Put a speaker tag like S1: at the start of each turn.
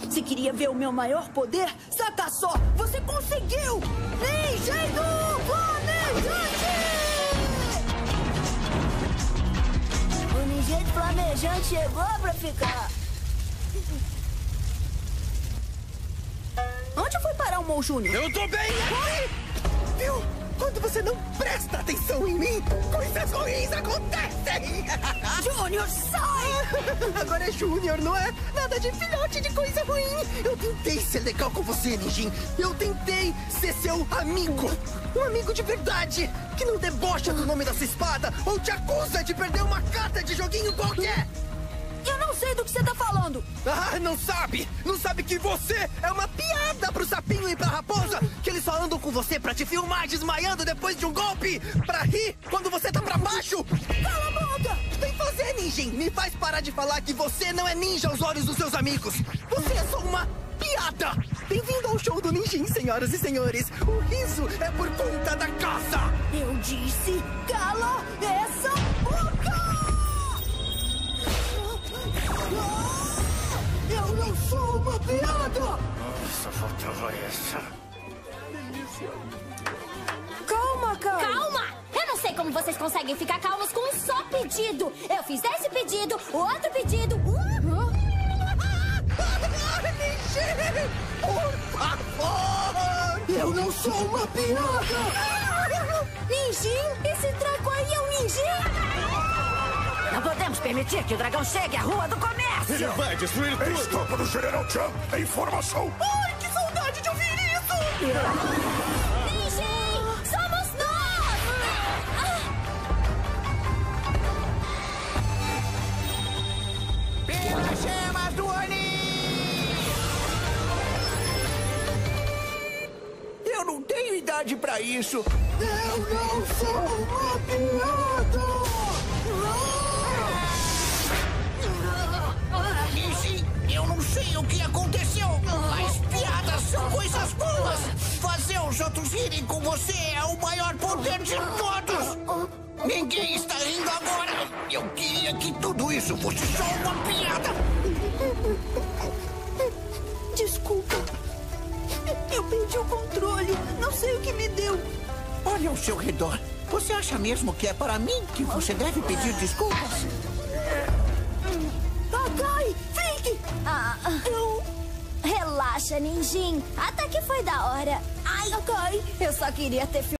S1: Se queria ver o meu maior poder, saca só! Você conseguiu! Ninja do Flamejante! O Ninja Flamejante chegou pra ficar. Onde foi parar o Mo Júnior?
S2: Eu tô bem aqui! Viu? Quando você não presta atenção em mim, coisas ruins acontecem!
S1: Júnior, sai!
S2: Agora é Júnior, não é? Nada de filhote de coisa ruim! Eu tentei ser legal com você, Ninjin! Eu tentei ser seu amigo! Um amigo de verdade! Que não debocha do nome da sua espada ou te acusa de perder uma carta de joguinho qualquer!
S1: Eu não sei do que você tá falando!
S2: Ah, não sabe? Não sabe que você é uma piada pro sapinho e pra raposa? Que eles só andam com você pra te filmar desmaiando depois de um golpe? Pra rir quando você tá pra baixo?
S1: Cala a boca!
S2: Vem fazer, Ninjin! Me faz parar de falar que você não é ninja aos olhos dos seus amigos! Você é só uma piada! Bem-vindo ao show do Ninjin, senhoras e senhores! O riso é por conta da caça!
S1: Eu disse, cala essa boca! Eu não sou uma piada!
S2: Só faltava essa.
S1: Calma, Kai!
S3: Calma! Eu não sei como vocês conseguem ficar calmos com um só pedido. Eu fiz esse pedido, outro pedido...
S2: Ninjin! Por favor!
S1: Eu não sou uma piada!
S3: Ninjin? Esse treco aí é um Ninjin?
S4: Não podemos permitir que o dragão chegue à Rua do Comércio!
S5: Ele vai destruir tudo!
S6: Estropa do General Chan, é informação!
S2: Ai, que saudade de ouvir isso!
S3: Ninjin! Somos nós!
S2: Pelas chamas do Oni! Eu não tenho idade pra isso! Eu não sou uma piada! Ninjin, eu não sei o que aconteceu, mas piadas são coisas boas! Fazer os outros rirem com você é o maior poder de todos! Ninguém está rindo agora! Eu queria que tudo isso fosse só uma piada!
S1: Desculpa. Eu perdi o controle. Não sei o que me deu.
S2: Olha ao seu redor. Você acha mesmo que é para mim que você deve pedir desculpas?
S1: Kai! Fique! Eu...
S3: Relaxa, Ninjin. Até que foi da hora. Ai,
S1: Kai!
S3: eu só queria ter